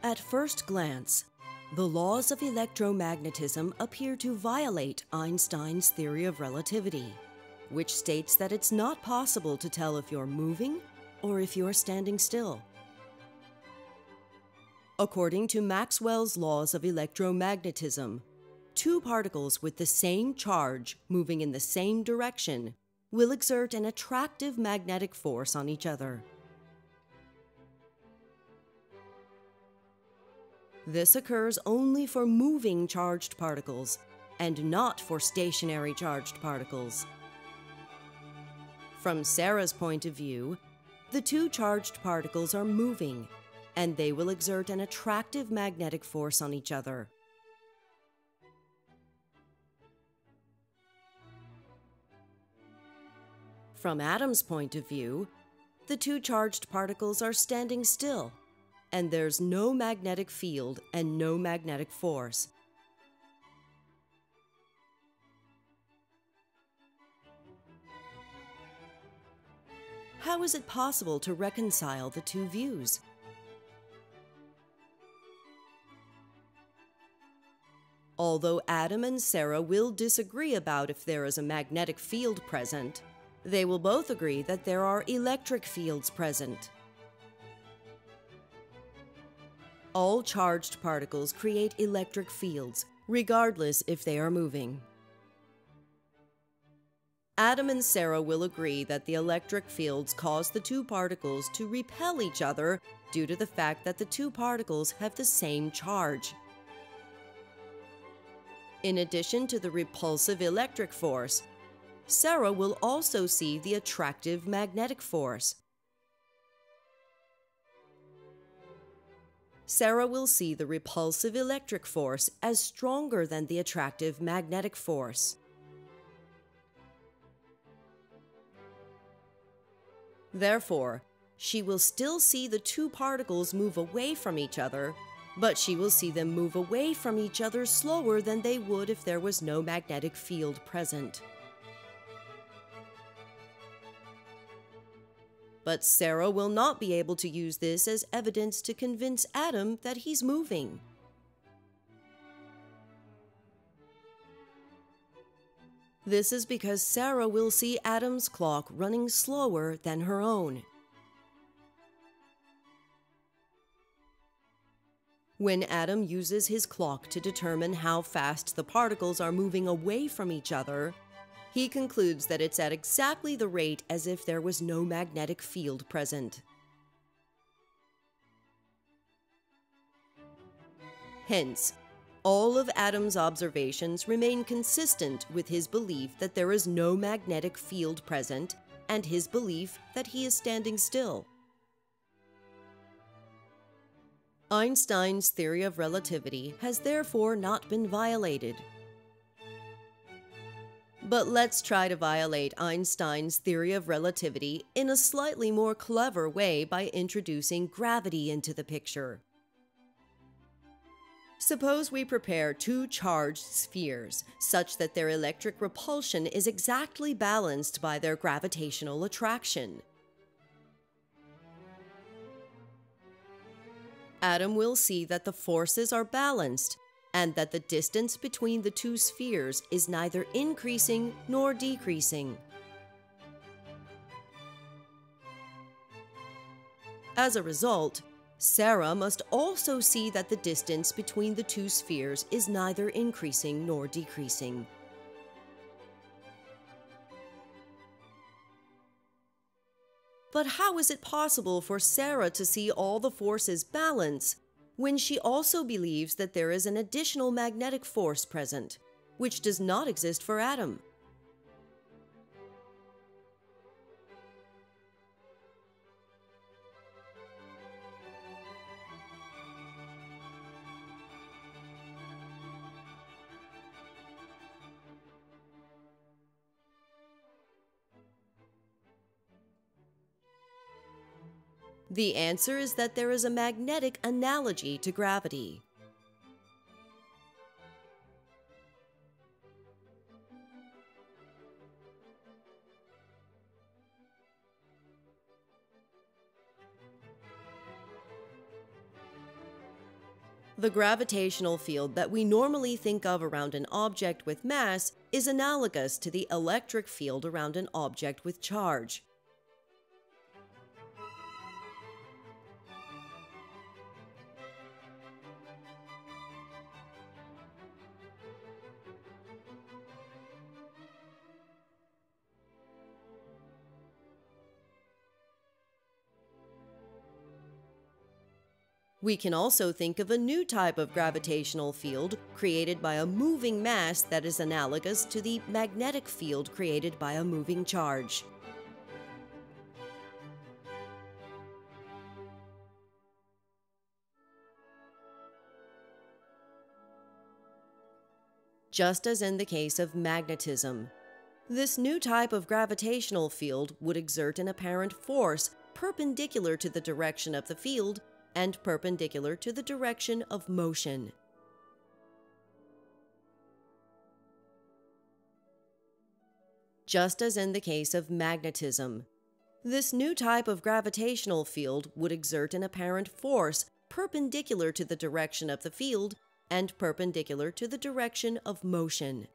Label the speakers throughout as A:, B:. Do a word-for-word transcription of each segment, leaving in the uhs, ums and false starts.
A: At first glance, the laws of electromagnetism appear to violate Einstein's theory of relativity, which states that it's not possible to tell if you're moving or if you're standing still. According to Maxwell's laws of electromagnetism, two particles with the same charge moving in the same direction will exert an attractive magnetic force on each other. This occurs only for moving charged particles and not for stationary charged particles. From Sarah's point of view, the two charged particles are moving, and they will exert an attractive magnetic force on each other. From Adam's point of view, the two charged particles are standing still, and there's no magnetic field and no magnetic force. How is it possible to reconcile the two views? Although Adam and Sarah will disagree about if there is a magnetic field present, they will both agree that there are electric fields present. All charged particles create electric fields, regardless if they are moving. Adam and Sarah will agree that the electric fields cause the two particles to repel each other due to the fact that the two particles have the same charge. In addition to the repulsive electric force, Sarah will also see the attractive magnetic force. Sarah will see the repulsive electric force as stronger than the attractive magnetic force. Therefore, she will still see the two particles move away from each other, but she will see them move away from each other slower than they would if there was no magnetic field present. But Sarah will not be able to use this as evidence to convince Adam that he's moving. This is because Sarah will see Adam's clock running slower than her own. When Adam uses his clock to determine how fast the particles are moving away from each other, he concludes that it's at exactly the rate as if there was no magnetic field present. Hence, all of Adam's observations remain consistent with his belief that there is no magnetic field present and his belief that he is standing still. Einstein's theory of relativity has therefore not been violated. But let's try to violate Einstein's theory of relativity in a slightly more clever way by introducing gravity into the picture. Suppose we prepare two charged spheres such that their electric repulsion is exactly balanced by their gravitational attraction. Adam will see that the forces are balanced and that the distance between the two spheres is neither increasing nor decreasing. As a result, Sarah must also see that the distance between the two spheres is neither increasing nor decreasing. But how is it possible for Sarah to see all the forces balance when she also believes that there is an additional magnetic force present, which does not exist for Adam? The answer is that there is a magnetic analogy to gravity. The gravitational field that we normally think of around an object with mass is analogous to the electric field around an object with charge. We can also think of a new type of gravitational field created by a moving mass that is analogous to the magnetic field created by a moving charge. Just as in the case of magnetism, this new type of gravitational field would exert an apparent force perpendicular to the direction of the field and perpendicular to the direction of motion. Just as in the case of magnetism, this new type of gravitational field would exert an apparent force perpendicular to the direction of the field and perpendicular to the direction of motion.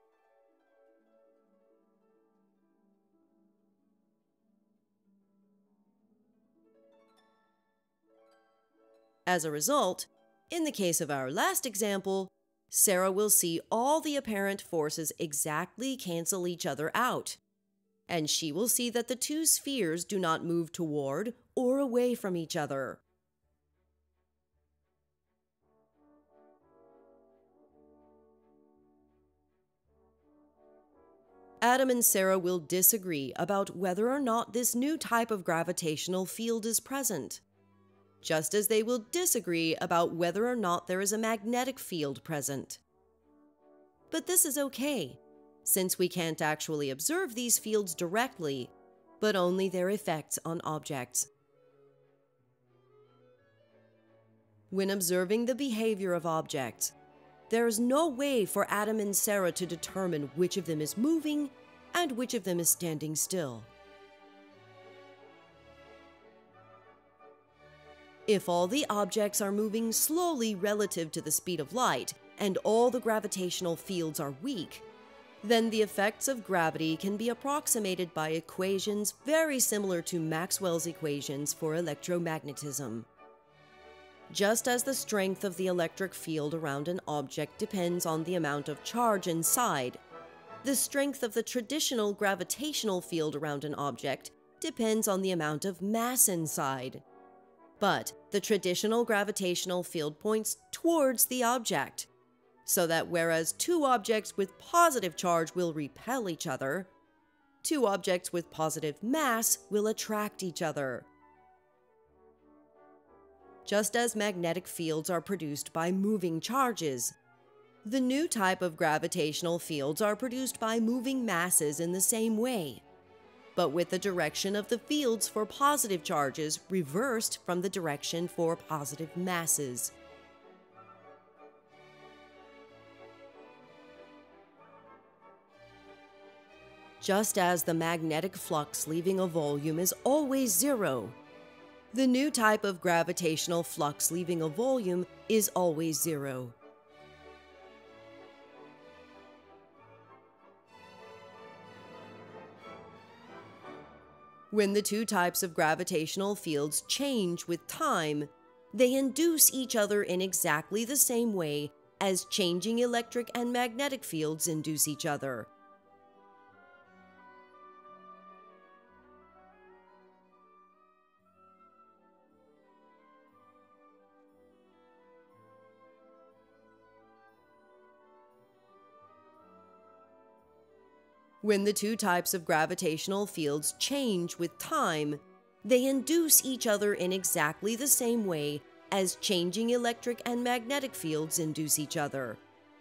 A: As a result, in the case of our last example, Sarah will see all the apparent forces exactly cancel each other out, and she will see that the two spheres do not move toward or away from each other. Adam and Sarah will disagree about whether or not this new type of gravitational field is present, just as they will disagree about whether or not there is a magnetic field present. But this is okay, since we can't actually observe these fields directly, but only their effects on objects. When observing the behavior of objects, there is no way for Adam and Sarah to determine which of them is moving and which of them is standing still. If all the objects are moving slowly relative to the speed of light and all the gravitational fields are weak, then the effects of gravity can be approximated by equations very similar to Maxwell's equations for electromagnetism. Just as the strength of the electric field around an object depends on the amount of charge inside, the strength of the traditional gravitational field around an object depends on the amount of mass inside. But the traditional gravitational field points towards the object, so that whereas two objects with positive charge will repel each other, two objects with positive mass will attract each other. Just as magnetic fields are produced by moving charges, the new type of gravitational fields are produced by moving masses in the same way, but with the direction of the fields for positive charges reversed from the direction for positive masses. Just as the magnetic flux leaving a volume is always zero, the new type of gravitational flux leaving a volume is always zero. When the two types of gravitational fields change with time, they induce each other in exactly the same way as changing electric and magnetic fields induce each other. When the two types of gravitational fields change with time, they induce each other in exactly the same way as changing electric and magnetic fields induce each other.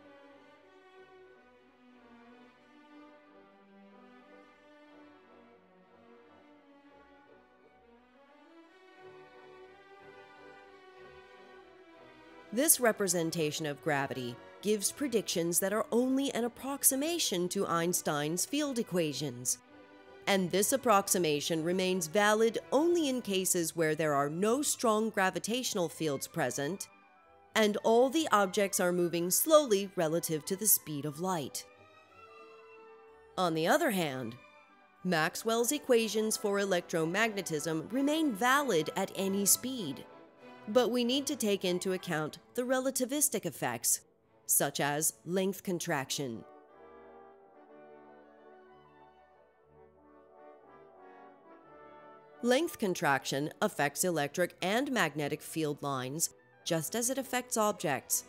A: This representation of gravity gives predictions that are only an approximation to Einstein's field equations. And this approximation remains valid only in cases where there are no strong gravitational fields present and all the objects are moving slowly relative to the speed of light. On the other hand, Maxwell's equations for electromagnetism remain valid at any speed, but we need to take into account the relativistic effects, such as length contraction. Length contraction affects electric and magnetic field lines just as it affects objects.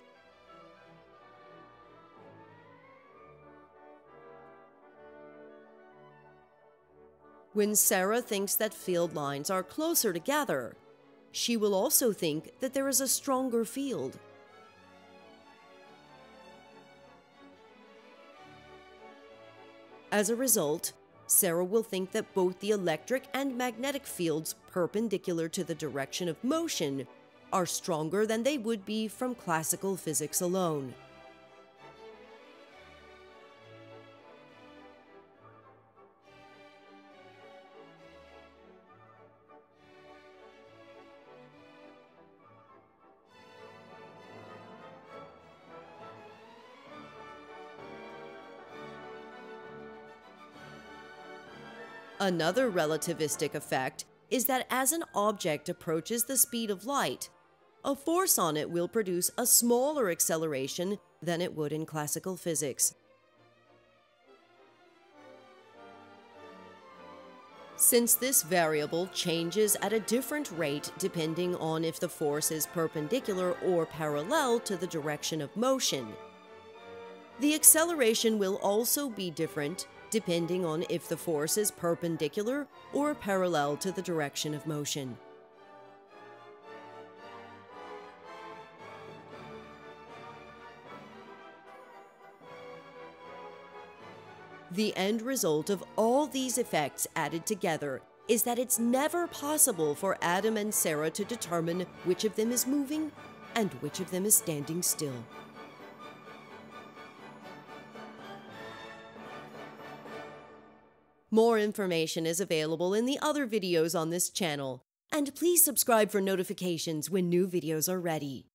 A: When Sarah thinks that field lines are closer together, she will also think that there is a stronger field. As a result, Sarah will think that both the electric and magnetic fields perpendicular to the direction of motion are stronger than they would be from classical physics alone. Another relativistic effect is that as an object approaches the speed of light, a force on it will produce a smaller acceleration than it would in classical physics. Since this variable changes at a different rate depending on if the force is perpendicular or parallel to the direction of motion, the acceleration will also be different depending on if the force is perpendicular or parallel to the direction of motion. The end result of all these effects added together is that it's never possible for Adam and Sarah to determine which of them is moving and which of them is standing still. More information is available in the other videos on this channel, and please subscribe for notifications when new videos are ready.